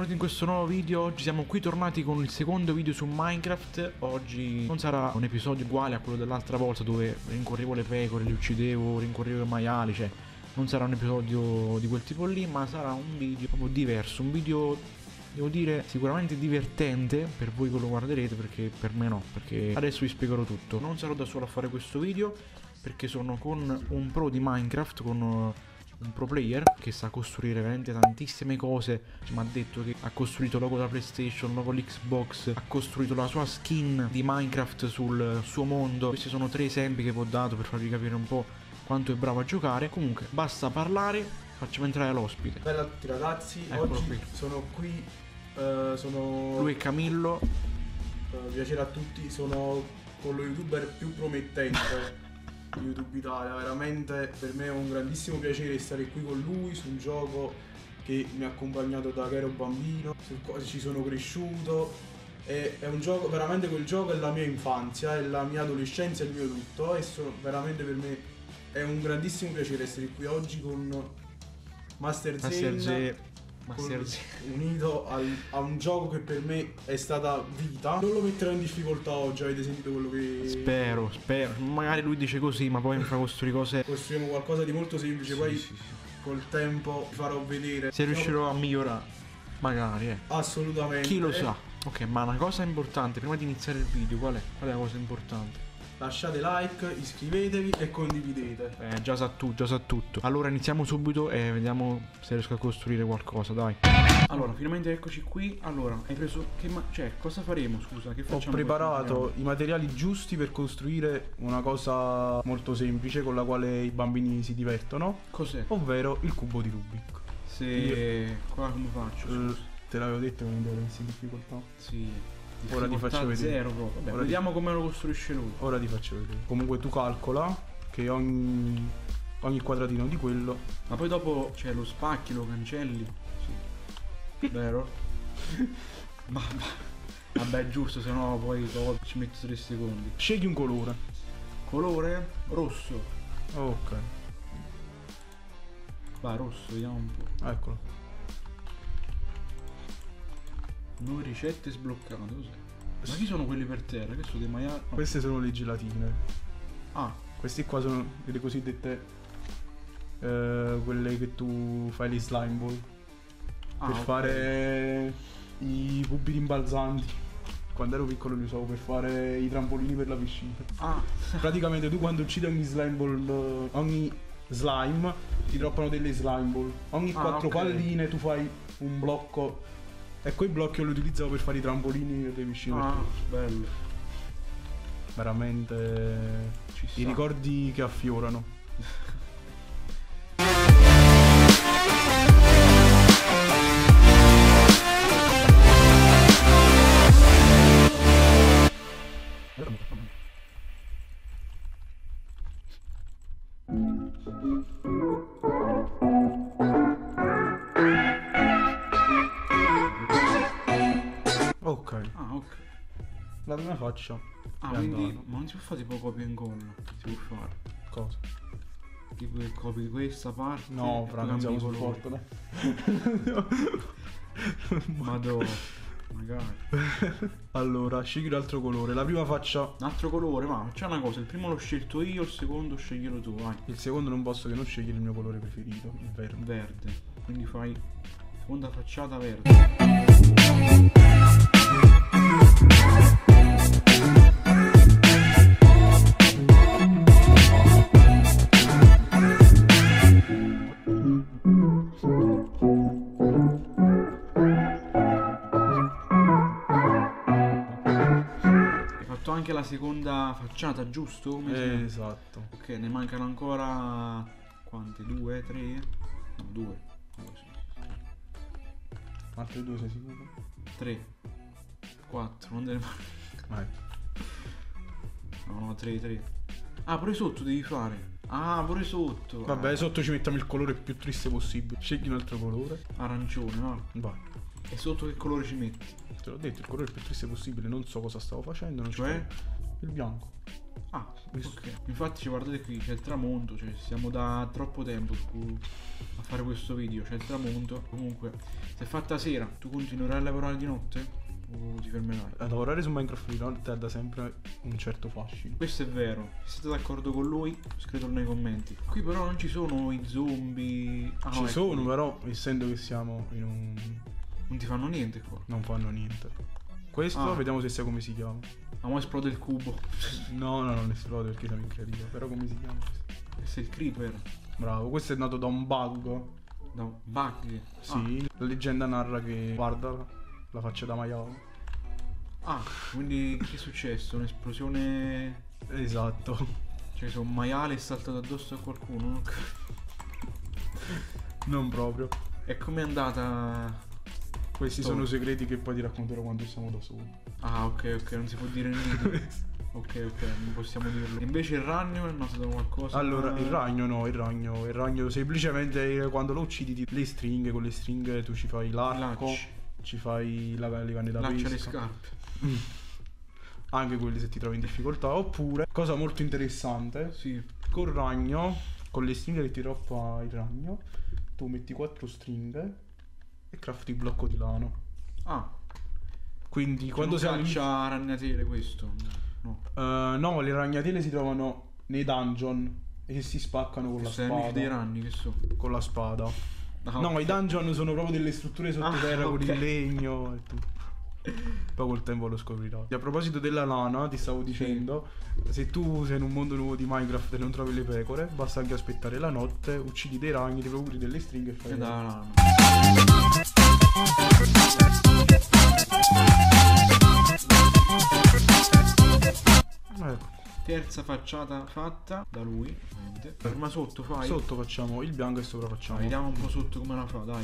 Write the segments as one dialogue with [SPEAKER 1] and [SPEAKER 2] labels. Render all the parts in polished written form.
[SPEAKER 1] bentornati in questo nuovo video. Oggi siamo qui tornati con il secondo video su Minecraft. Oggi non sarà un episodio uguale a quello dell'altra volta dove rincorrevo le pecore, le uccidevo, rincorrevo i maiali, cioè non sarà un episodio di quel tipo lì, ma sarà un video proprio diverso, un video, devo dire, sicuramente divertente per voi che lo guarderete, perché per me no, perché adesso vi spiegherò tutto. Non sarò da solo a fare questo video perché sono con un pro di Minecraft, con un pro player che sa costruire veramente tantissime cose. Mi ha detto che ha costruito logo della PlayStation, logo dell'Xbox, ha costruito la sua skin di Minecraft sul suo mondo. Questi sono 3 esempi che vi ho dato per farvi capire un po' quanto è bravo a giocare. Comunque basta parlare, facciamo entrare l'ospite.
[SPEAKER 2] Bella a tutti ragazzi,
[SPEAKER 1] Eccolo
[SPEAKER 2] oggi
[SPEAKER 1] qui.
[SPEAKER 2] sono qui, sono...
[SPEAKER 1] Lui è Camillo.
[SPEAKER 2] Piacere a tutti, sono con lo youtuber più promettente di YouTube Italia. Veramente per me è un grandissimo piacere stare qui con lui su un gioco che mi ha accompagnato da che ero bambino, sul quale ci sono cresciuto. È un gioco, veramente quel gioco è la mia infanzia, è la mia adolescenza, è il mio tutto. E veramente per me è un grandissimo piacere essere qui oggi con Master Zen, unito a un gioco che per me è stata vita. Non lo metterò in difficoltà oggi, avete sentito quello che...
[SPEAKER 1] Spero, magari lui dice così, ma poi mi fa costruire cose.
[SPEAKER 2] Costruiamo qualcosa di molto semplice,
[SPEAKER 1] Sì,
[SPEAKER 2] poi
[SPEAKER 1] sì.
[SPEAKER 2] col tempo vi farò vedere.
[SPEAKER 1] Se riuscirò a migliorare, magari,
[SPEAKER 2] Assolutamente.
[SPEAKER 1] chi lo sa. Ok, ma una cosa importante, prima di iniziare il video, qual è? Qual è la cosa importante?
[SPEAKER 2] Lasciate like, iscrivetevi e condividete.
[SPEAKER 1] Già sa tutto. Allora iniziamo subito e vediamo se riesco a costruire qualcosa, dai. Allora, finalmente eccoci qui. Allora, hai preso... Cioè, cosa faremo, scusa? Che
[SPEAKER 2] Ho
[SPEAKER 1] facciamo?
[SPEAKER 2] preparato i materiali giusti per costruire una cosa molto semplice con la quale i bambini si divertono,
[SPEAKER 1] Cos'è?
[SPEAKER 2] ovvero il cubo di Rubik.
[SPEAKER 1] Se... Qua come faccio? Scusa.
[SPEAKER 2] Te l'avevo detto che non devo messi in difficoltà.
[SPEAKER 1] Sì.
[SPEAKER 2] Ora ti faccio vedere.
[SPEAKER 1] Zero proprio. Vabbè, vediamo come lo costruisce lui.
[SPEAKER 2] Ora ti faccio vedere. Comunque tu calcola che ogni quadratino di quello...
[SPEAKER 1] Ma poi dopo, cioè, lo spacchi, lo cancelli. Sì. Vero? ma vabbè, giusto, se no poi dopo ci metto 3 secondi.
[SPEAKER 2] Scegli un colore.
[SPEAKER 1] Colore? Rosso.
[SPEAKER 2] Ok,
[SPEAKER 1] Vai, rosso, vediamo un po'.
[SPEAKER 2] eccolo.
[SPEAKER 1] Nuove ricette sbloccate, cos'è? Ma chi sono quelli per terra? Che sono dei maiali? No.
[SPEAKER 2] Queste sono le gelatine.
[SPEAKER 1] Ah,
[SPEAKER 2] Questi qua sono le cosiddette quelle che tu fai gli slime ball per
[SPEAKER 1] ok.
[SPEAKER 2] fare i cubi rimbalzanti. Quando ero piccolo li usavo per fare i trampolini per la piscina.
[SPEAKER 1] Ah,
[SPEAKER 2] Praticamente tu quando uccidi ogni slime ball, ogni slime ti droppano delle slime ball. Ogni 4
[SPEAKER 1] ok.
[SPEAKER 2] palline tu fai un blocco. E quei blocchi io li utilizzavo per fare i trampolini per le piscine.
[SPEAKER 1] bello.
[SPEAKER 2] Veramente
[SPEAKER 1] Ci
[SPEAKER 2] i
[SPEAKER 1] sta.
[SPEAKER 2] ricordi che affiorano. Ok,
[SPEAKER 1] Ah, ok.
[SPEAKER 2] la prima faccia.
[SPEAKER 1] Ah,
[SPEAKER 2] è
[SPEAKER 1] quindi...
[SPEAKER 2] andata.
[SPEAKER 1] Ma non si può fare tipo copia e incolla? Si può fare.
[SPEAKER 2] Cosa?
[SPEAKER 1] Tipo che copi questa parte.
[SPEAKER 2] No,
[SPEAKER 1] e
[SPEAKER 2] fra,
[SPEAKER 1] poi
[SPEAKER 2] non
[SPEAKER 1] cambi
[SPEAKER 2] siamo sul
[SPEAKER 1] colore.
[SPEAKER 2] forte,
[SPEAKER 1] Madonna. Magari.
[SPEAKER 2] Allora, scegli l'altro colore. La prima faccia.
[SPEAKER 1] Un altro colore, ma c'è una cosa, il primo l'ho scelto io, il secondo sceglielo tu, vai.
[SPEAKER 2] Il secondo non posso che non scegliere il mio colore preferito, il verde.
[SPEAKER 1] Verde. Quindi fai seconda facciata verde. Hai fatto anche la seconda facciata, giusto? Come si chiama?
[SPEAKER 2] Esatto.
[SPEAKER 1] Ok, ne mancano ancora quante? 2, 3? No, 2.
[SPEAKER 2] Altre due sei sicuro?
[SPEAKER 1] 3, 4, non deve mancare.
[SPEAKER 2] Vai.
[SPEAKER 1] No, 3. Ah, pure sotto devi fare. Ah, pure sotto.
[SPEAKER 2] Vabbè, sotto ci mettiamo il colore più triste possibile. Scegli un altro colore.
[SPEAKER 1] Arancione, no?
[SPEAKER 2] Vai.
[SPEAKER 1] E sotto che colore ci metti?
[SPEAKER 2] Te l'ho detto, il colore più triste possibile. Non so cosa stavo facendo. Non ci
[SPEAKER 1] Cioè?
[SPEAKER 2] credo. Il bianco.
[SPEAKER 1] Ah, ok. Infatti guardate qui, c'è il tramonto, cioè siamo da troppo tempo a fare questo video, c'è il tramonto. Comunque, se è fatta sera, tu continuerai a lavorare di notte? O ti fermerai?
[SPEAKER 2] A lavorare su Minecraft di notte ha da sempre un certo fascino.
[SPEAKER 1] Questo è vero. Se siete d'accordo con lui, scrivetelo nei commenti. Qui però non ci sono i zombie. Ah,
[SPEAKER 2] Ci
[SPEAKER 1] no,
[SPEAKER 2] sono,
[SPEAKER 1] ecco.
[SPEAKER 2] però, essendo che siamo in un...
[SPEAKER 1] Non ti fanno niente qua.
[SPEAKER 2] non fanno niente. Questo, vediamo se sa come si chiama.
[SPEAKER 1] Ah, ma esplode il cubo.
[SPEAKER 2] No, non esplode perché siamo in creativa. Però come si chiama?
[SPEAKER 1] Questo è il creeper.
[SPEAKER 2] Bravo, questo è nato da un bug.
[SPEAKER 1] Da un bug.
[SPEAKER 2] Sì, la leggenda narra che guarda la faccia da maiale.
[SPEAKER 1] Ah, quindi che è successo? Un'esplosione.
[SPEAKER 2] Esatto.
[SPEAKER 1] Cioè, se un maiale è saltato addosso a qualcuno. Non
[SPEAKER 2] Non proprio.
[SPEAKER 1] E com'è andata?
[SPEAKER 2] Questi sono segreti che poi ti racconterò quando siamo da soli.
[SPEAKER 1] Ah, ok, non si può dire niente. Ok, non possiamo dirlo. Invece il ragno è nato da qualcosa.
[SPEAKER 2] Allora, il ragno semplicemente quando lo uccidi le stringhe, con le stringhe tu ci fai l'arco, ci fai le canne da pesca.
[SPEAKER 1] Lancia le scarpe.
[SPEAKER 2] Anche quelli se ti trovi in difficoltà. Oppure, cosa molto interessante,
[SPEAKER 1] Sì.
[SPEAKER 2] col ragno, con le stringhe che ti droppa il ragno, tu metti 4 stringhe e crafti il blocco di lano.
[SPEAKER 1] Ah,
[SPEAKER 2] Quindi
[SPEAKER 1] cioè
[SPEAKER 2] quando
[SPEAKER 1] non
[SPEAKER 2] sei
[SPEAKER 1] caccia ragnatele questo. No.
[SPEAKER 2] no, le ragnatele si trovano nei dungeon e si spaccano con la
[SPEAKER 1] Sono nemici dei
[SPEAKER 2] spada.
[SPEAKER 1] ragni, che so.
[SPEAKER 2] Con la spada.
[SPEAKER 1] Ah,
[SPEAKER 2] No,
[SPEAKER 1] ok.
[SPEAKER 2] i dungeon sono proprio delle strutture sottoterra con
[SPEAKER 1] ok.
[SPEAKER 2] il legno e tutto. Poi col tempo lo scoprirai. E a proposito della lana, ti stavo dicendo, se tu sei in un mondo nuovo di Minecraft e non trovi le pecore, basta anche aspettare la notte, uccidi dei ragni, ti procuri delle stringhe e fai
[SPEAKER 1] E da lana.
[SPEAKER 2] Ecco.
[SPEAKER 1] Terza facciata fatta da lui, ovviamente. Prima sotto fai.
[SPEAKER 2] Sotto facciamo il bianco e sopra facciamo.
[SPEAKER 1] Vediamo un po' sotto come la fa, dai.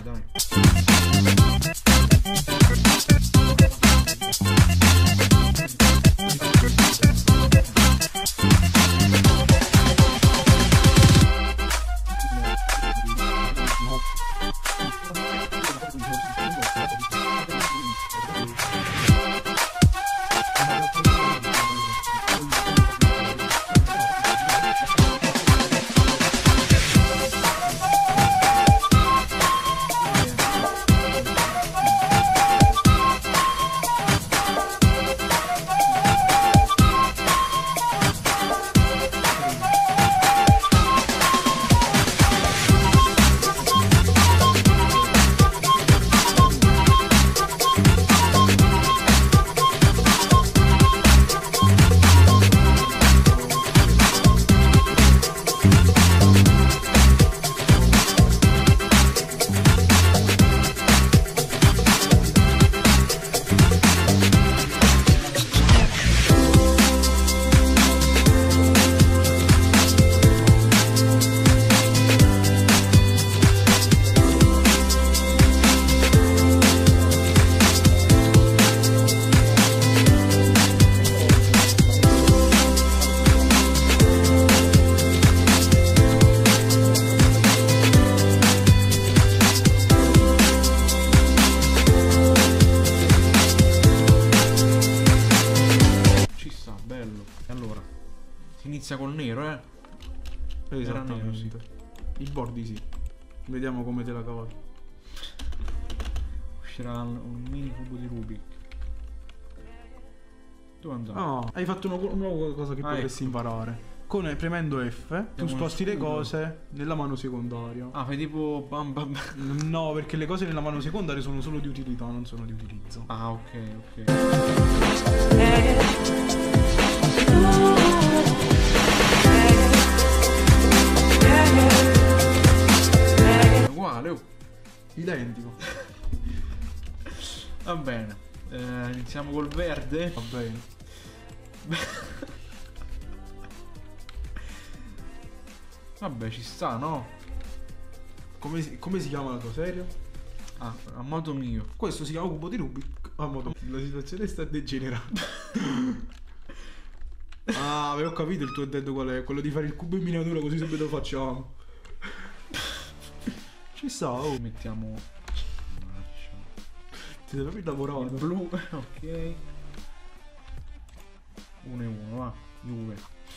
[SPEAKER 1] Inizia col nero,
[SPEAKER 2] Esattamente. I bordi sì. Vediamo come te la cavi.
[SPEAKER 1] Uscirà un mini cubo di Rubik. Dove andare?
[SPEAKER 2] Ah, hai fatto una nuova cosa che potresti imparare. Premendo F, tu sposti le cose nella mano secondaria.
[SPEAKER 1] Ah, fai tipo bam bam.
[SPEAKER 2] No, perché le cose nella mano secondaria sono solo di utilità, non sono di utilizzo.
[SPEAKER 1] Ah, ok. Uguale, oh.
[SPEAKER 2] Identico.
[SPEAKER 1] Va bene. Iniziamo col verde.
[SPEAKER 2] Va bene.
[SPEAKER 1] Vabbè, ci sta, no?
[SPEAKER 2] Come si chiama la tua serie?
[SPEAKER 1] Ah, a modo mio.
[SPEAKER 2] Questo si chiama cubo di Rubik. A modo mio. La situazione sta degenerando. Ah, avevo capito il tuo intento qual è. Quello di fare il cubo in miniatura così subito lo facciamo. Ci sta, oh.
[SPEAKER 1] Mettiamo.
[SPEAKER 2] Ti sei proprio lavorato.
[SPEAKER 1] Il blu, ok. 1 e 1, va. Juve.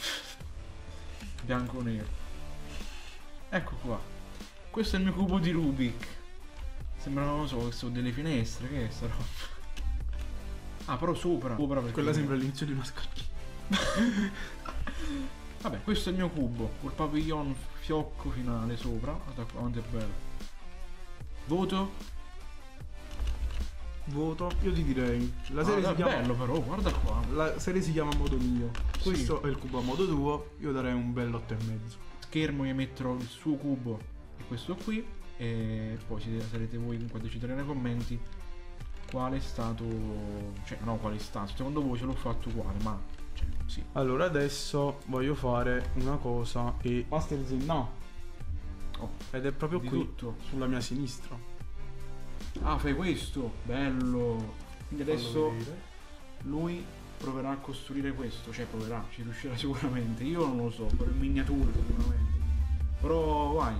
[SPEAKER 1] bianco nero. Ecco qua. Questo è il mio cubo di Rubik. Sembra, non lo so, che sono delle finestre, che è sta roba? Ah, però sopra perché...
[SPEAKER 2] Quella sembra l'inizio di una scala.
[SPEAKER 1] Vabbè, questo è il mio cubo, col pavillon fiocco finale sopra. Guarda qua, quanto è bello. Voto,
[SPEAKER 2] io ti direi. La serie si chiama...
[SPEAKER 1] bello però, guarda qua.
[SPEAKER 2] La serie si chiama Modo Mio. Questo è il cubo a modo tuo, io darei un bel 8,5.
[SPEAKER 1] Schermo gli metterò il suo cubo e questo qui. E poi sarete voi qua a decidere nei commenti quale è stato. Cioè, no, quale è stato. Secondo voi ce l'ho fatto uguale, ma. Cioè, sì.
[SPEAKER 2] Allora adesso voglio fare una cosa e Master Zen no.
[SPEAKER 1] Oh,
[SPEAKER 2] ed è proprio qui
[SPEAKER 1] tutto
[SPEAKER 2] sulla mia sinistra.
[SPEAKER 1] Ah, fai questo? Bello. Quindi adesso lui proverà a costruire questo. Cioè proverà, ci riuscirà sicuramente. Io non lo so, però in miniatura sicuramente. Però vai.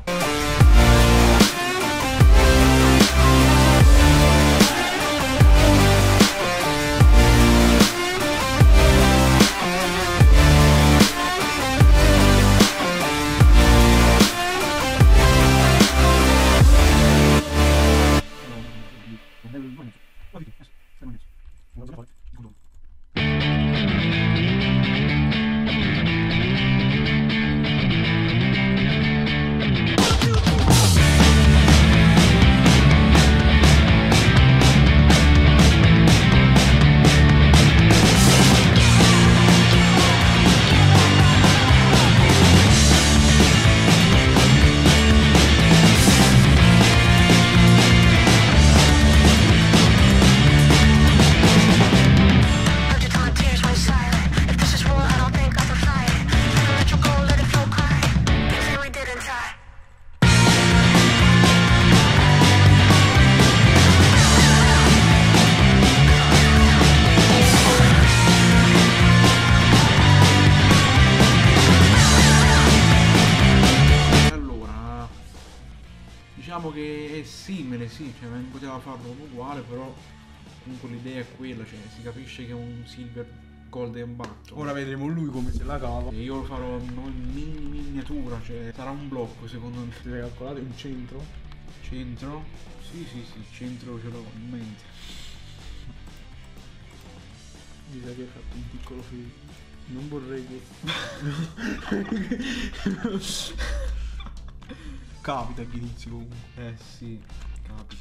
[SPEAKER 1] Diciamo che è simile, sì, cioè poteva farlo uguale, però comunque l'idea è quella, cioè si capisce che è un silver golden button.
[SPEAKER 2] Ora vedremo lui come se la cava.
[SPEAKER 1] E io lo farò in miniatura, cioè sarà un blocco secondo me.
[SPEAKER 2] Ti sei calcolato in centro?
[SPEAKER 1] Centro? Sì, il centro ce l'ho in mente.
[SPEAKER 2] Mi sa che hai fatto un piccolo film. Non vorrei che... Capita che inizi comunque.
[SPEAKER 1] Sì, capita.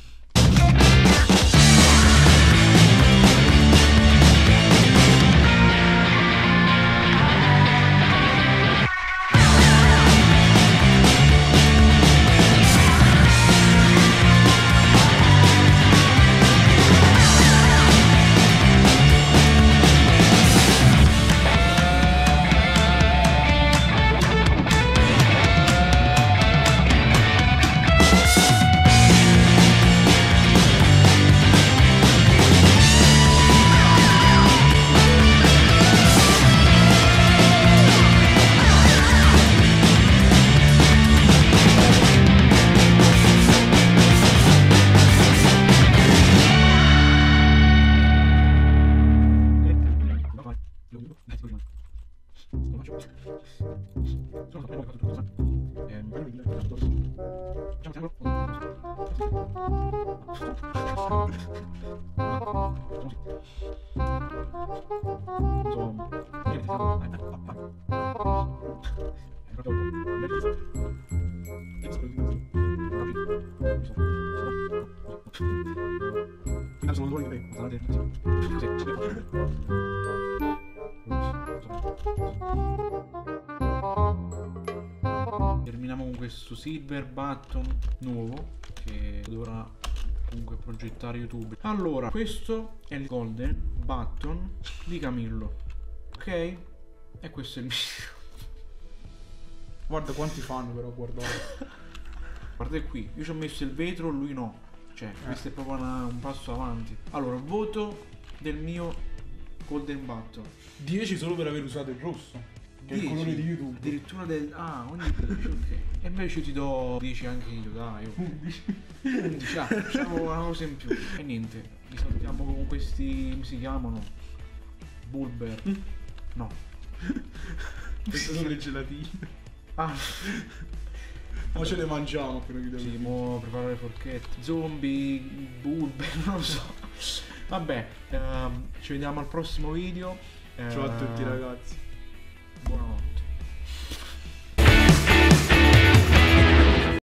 [SPEAKER 1] Terminiamo con questo silver button nuovo che dovrà comunque progettare YouTube. Allora, questo è il golden button di Camillo, ok? E questo è il mio.
[SPEAKER 2] Guarda quanti fanno però, guardate.
[SPEAKER 1] Guarda qui, io ci ho messo il vetro, lui no. Cioè, questo è proprio un passo avanti. Allora, voto del mio golden button
[SPEAKER 2] 10 solo per aver usato il rosso, che è il colore di YouTube.
[SPEAKER 1] Addirittura del... Ah, ogni 10, ok. E invece ti do 10 anche io, dai. 11. 11, facciamo una cosa in più. E niente, li salutiamo con questi... come si chiamano? Bulber. No.
[SPEAKER 2] Queste sono le gelatine.
[SPEAKER 1] Ah,
[SPEAKER 2] Ma ce le mangiamo appena chiudiamo.
[SPEAKER 1] sì, mo preparo le forchette. Zombie, bulbe, non lo so. Vabbè, ci vediamo al prossimo video.
[SPEAKER 2] Ciao a tutti ragazzi.